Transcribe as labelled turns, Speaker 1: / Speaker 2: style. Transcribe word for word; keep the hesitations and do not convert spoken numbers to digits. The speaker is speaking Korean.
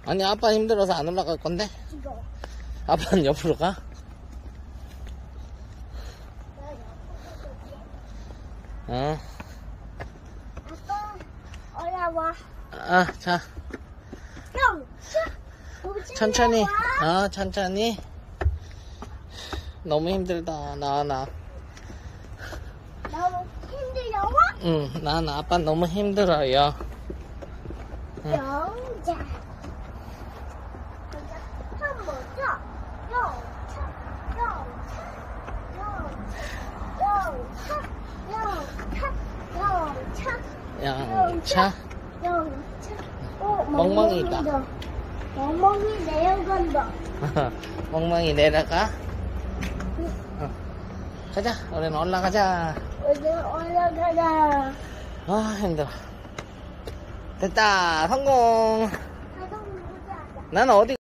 Speaker 1: 아니, 아빠 힘들어서 안 올라갈 건데?
Speaker 2: 이거.
Speaker 1: 아빠는 옆으로 가? 어.
Speaker 2: 아빠, 올라와.
Speaker 1: 아, 자.
Speaker 2: 형, 차.
Speaker 1: 천천히. 어, 천천히. 너무 힘들다. 나, 나.
Speaker 2: 너무 힘들어?
Speaker 1: 응, 나, 나. 아빠 너무 힘들어요. 응.
Speaker 2: 영자. 한 번 더. 영차, 영차, 영차, 영차, 영차,
Speaker 1: 양차.
Speaker 2: 영차. 어,
Speaker 1: 멍멍이다.
Speaker 2: 멍멍이다. 멍멍이 내려간다.
Speaker 1: 멍멍이 내려가. 어. 가자. 우리는 올라가자.
Speaker 2: 이제 올라가자.
Speaker 1: 아, 힘들어. 됐다. 성공.
Speaker 2: 가동 보자.
Speaker 1: 난 어디